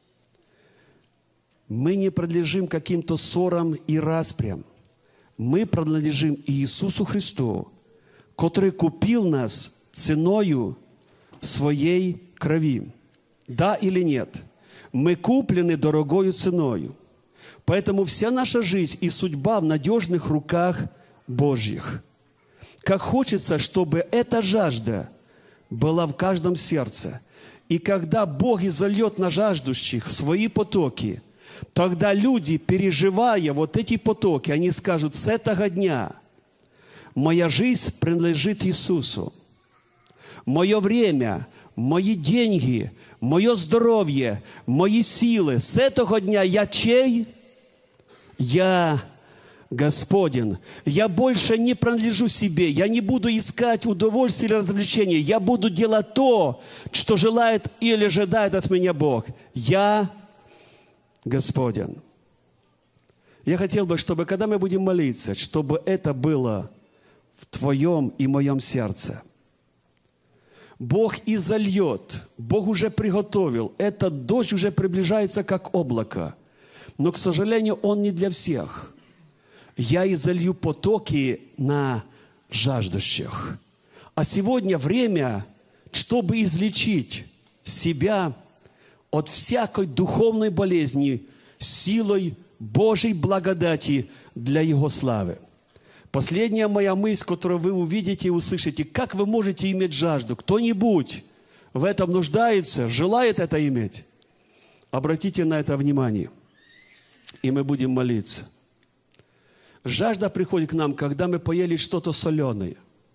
мы не принадлежим каким-то ссорам и распрям. Мы принадлежим Иисусу Христу, который купил нас ценою своей крови. Да или нет? Мы куплены дорогою ценою. Поэтому вся наша жизнь и судьба в надежных руках Божьих. Как хочется, чтобы эта жажда была в каждом сердце. И когда Бог изольет на жаждущих свои потоки, тогда люди, переживая вот эти потоки, они скажут, с этого дня моя жизнь принадлежит Иисусу. Мое время, мои деньги, мое здоровье, мои силы. С этого дня я чей? Я Господин. Я больше не принадлежу себе. Я не буду искать удовольствия или развлечения. Я буду делать то, что желает или ожидает от меня Бог. Я Господин. Я хотел бы, чтобы, когда мы будем молиться, чтобы это было в твоем и моем сердце. Бог изольет, Бог уже приготовил. Этот дождь уже приближается, как облако. Но, к сожалению, он не для всех. Я изолью потоки на жаждущих. А сегодня время, чтобы излечить себя от всякой духовной болезни силой Божьей благодати для Его славы. Последняя моя мысль, которую вы увидите и услышите, как вы можете иметь жажду? Кто-нибудь в этом нуждается, желает это иметь? Обратите на это внимание, и мы будем молиться. Жажда приходит к нам, когда мы поели что-то соленое.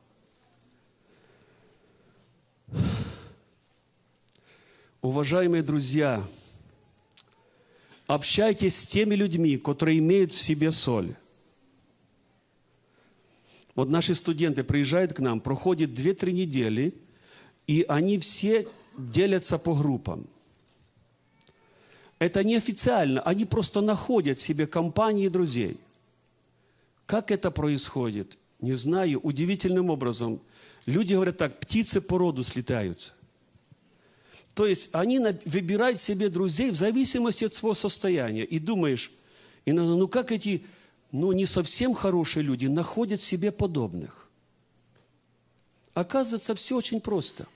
Уважаемые друзья, общайтесь с теми людьми, которые имеют в себе соль. Вот наши студенты приезжают к нам, проходят две-три недели, и они все делятся по группам. Это неофициально, они просто находят себе компании друзей. Как это происходит? Не знаю, удивительным образом. Люди говорят так, птицы по роду слетаются. То есть они выбирают себе друзей в зависимости от своего состояния. И думаешь, иногда, ну как эти, ну не совсем хорошие люди находят себе подобных? Оказывается, все очень просто.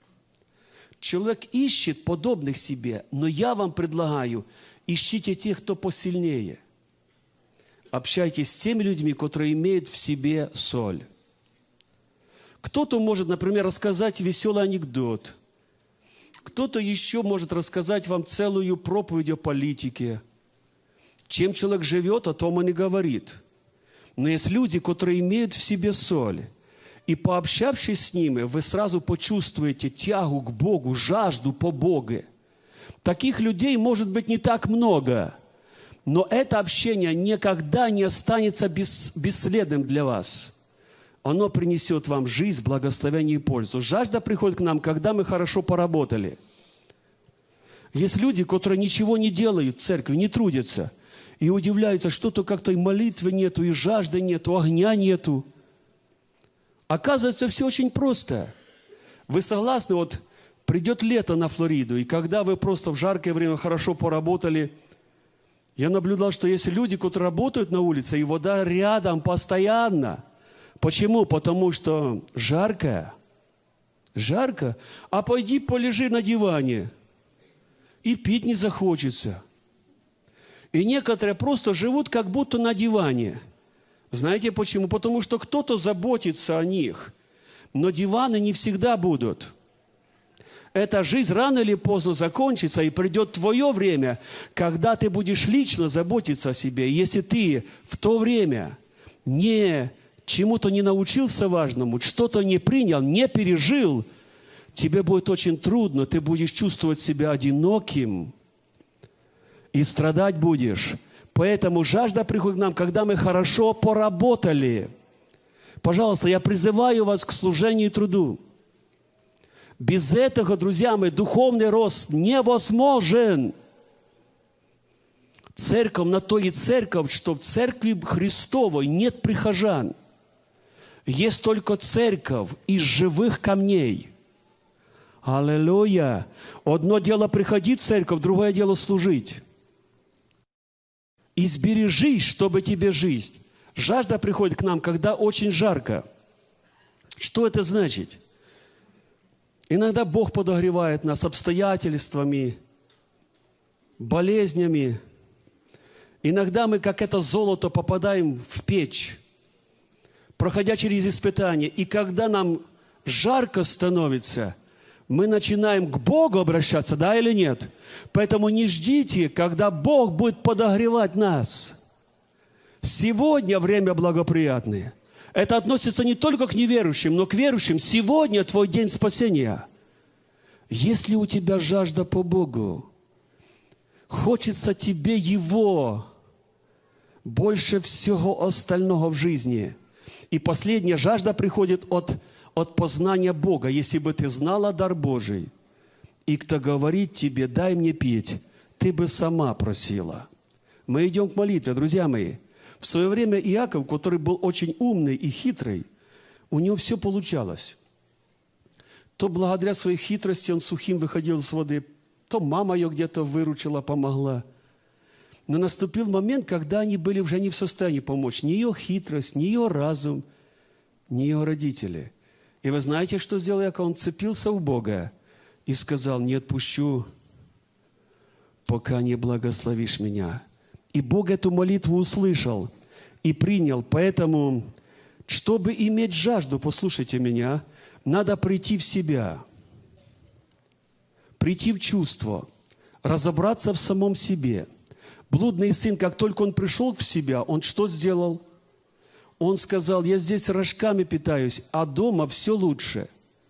Человек ищет подобных себе, но я вам предлагаю, ищите тех, кто посильнее. Общайтесь с теми людьми, которые имеют в себе соль. Кто-то может, например, рассказать веселый анекдот. Кто-то еще может рассказать вам целую проповедь о политике. Чем человек живет, о том он и говорит. Но есть люди, которые имеют в себе соль. И пообщавшись с ними, вы сразу почувствуете тягу к Богу, жажду по Богу. Таких людей может быть не так много. Но это общение никогда не останется бес, бесследным для вас. Оно принесет вам жизнь, благословение и пользу. Жажда приходит к нам, когда мы хорошо поработали. Есть люди, которые ничего не делают в церкви, не трудятся. И удивляются, что-то как-то и молитвы нету, и жажды нету, огня нету. Оказывается, все очень просто. Вы согласны, вот придет лето на Флориду, и когда вы просто в жаркое время хорошо поработали, я наблюдал, что есть люди, которые работают на улице, и вода рядом постоянно. Почему? Потому что жарко. Жарко. А пойди полежи на диване. И пить не захочется. И некоторые просто живут как будто на диване. Знаете почему? Потому что кто-то заботится о них. Но диваны не всегда будут. Эта жизнь рано или поздно закончится, и придет твое время, когда ты будешь лично заботиться о себе. Если ты в то время не чему-то не научился важному, что-то не принял, не пережил, тебе будет очень трудно, ты будешь чувствовать себя одиноким и страдать будешь. Поэтому жажда приходит к нам, когда мы хорошо поработали. Пожалуйста, я призываю вас к служению и труду. Без этого, друзья мои, духовный рост невозможен. Церковь на то и церковь, что в церкви Христовой нет прихожан. Есть только церковь из живых камней. Аллилуйя! Одно дело приходить в церковь, другое дело служить. Избережись, чтобы тебе жизнь. Жажда приходит к нам, когда очень жарко. Что это значит? Иногда Бог подогревает нас обстоятельствами, болезнями. Иногда мы, как это золото, попадаем в печь, проходя через испытания. И когда нам жарко становится, мы начинаем к Богу обращаться, да или нет? Поэтому не ждите, когда Бог будет подогревать нас. Сегодня время благоприятное. Это относится не только к неверующим, но к верующим. Сегодня твой день спасения. Если у тебя жажда по Богу, хочется тебе Его больше всего остального в жизни. И последняя жажда приходит от, от познания Бога. Если бы ты знала дар Божий, и кто говорит тебе, дай мне пить, ты бы сама просила. Мы идем к молитве, друзья мои. В свое время Иаков, который был очень умный и хитрый, у него все получалось. То благодаря своей хитрости он сухим выходил с воды, то мама ее где-то выручила, помогла. Но наступил момент, когда они были уже не в состоянии помочь. Ни ее хитрость, ни ее разум, ни ее родители. И вы знаете, что сделал Иаков? Он цепился у Бога и сказал, не отпущу, пока не благословишь меня. И Бог эту молитву услышал и принял. Поэтому Чтобы иметь жажду, послушайте меня, надо прийти в себя, прийти в чувство, разобраться в самом себе. Блудный сын, как только он пришел в себя, он что сделал? Он сказал: я здесь рожками питаюсь, а дома все лучше.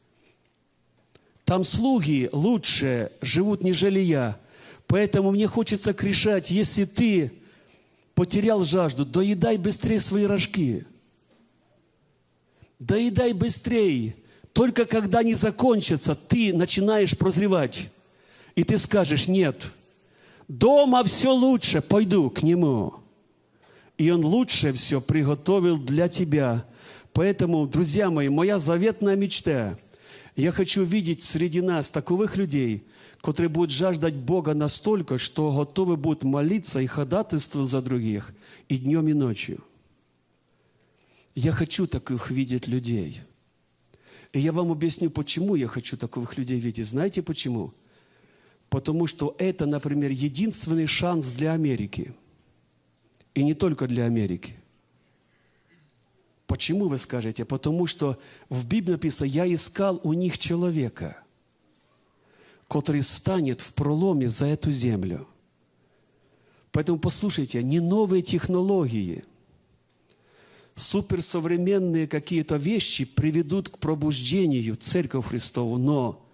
Там слуги лучше живут, нежели я. Поэтому мне хочется кричать: если ты потерял жажду, доедай быстрее свои рожки. Доедай быстрее. Только когда они закончатся, ты начинаешь прозревать. И ты скажешь: нет, дома все лучше, пойду к нему. И он лучше все приготовил для тебя. Поэтому, друзья мои, моя заветная мечта, я хочу видеть среди нас таковых людей, которые будут жаждать Бога настолько, что готовы будут молиться и ходатайствовать за других и днем, и ночью. Я хочу таких видеть людей. И я вам объясню, почему я хочу таковых людей видеть. Знаете почему? Потому что это, например, единственный шанс для Америки. И не только для Америки. Почему, вы скажете? Потому что в Библии написано: я искал у них человека, который станет в проломе за эту землю. Поэтому послушайте, не новые технологии, суперсовременные какие-то вещи приведут к пробуждению Церковь Христову, но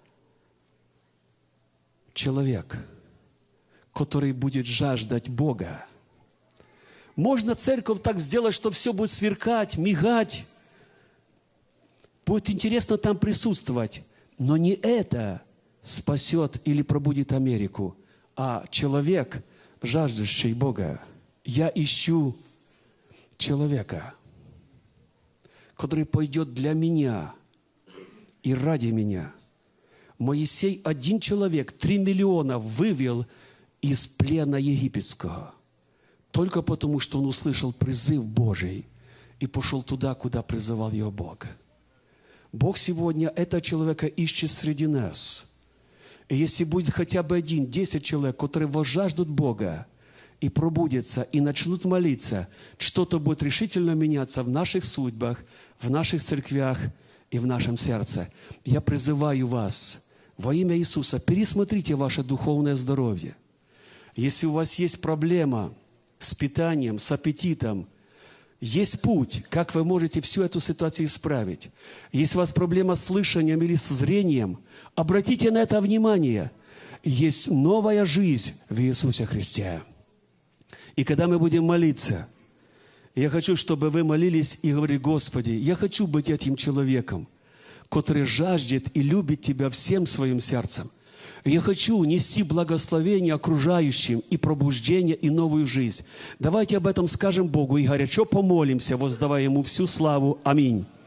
человек, который будет жаждать Бога. Можно церковь так сделать, что все будет сверкать, мигать. Будет интересно там присутствовать. Но не это спасет или пробудит Америку, а человек, жаждущий Бога. Я ищу человека, который пойдет для меня и ради меня. Моисей, один человек, три миллиона вывел из плена египетского. Только потому, что он услышал призыв Божий и пошел туда, куда призывал его Бог. Бог сегодня этого человека ищет среди нас. И если будет хотя бы один, десять человек, которые возжаждут Бога и пробудятся, и начнут молиться, что-то будет решительно меняться в наших судьбах, в наших церквях и в нашем сердце. Я призываю вас во имя Иисуса, пересмотрите ваше духовное здоровье. Если у вас есть проблема с питанием, с аппетитом, есть путь, как вы можете всю эту ситуацию исправить. Если у вас проблема с слышанием или с зрением, обратите на это внимание. Есть новая жизнь в Иисусе Христе. И когда мы будем молиться, я хочу, чтобы вы молились и говорили: Господи, я хочу быть этим человеком, который жаждет и любит Тебя всем своим сердцем. Я хочу нести благословение окружающим и пробуждение, и новую жизнь. Давайте об этом скажем Богу и горячо помолимся, воздавая Ему всю славу. Аминь.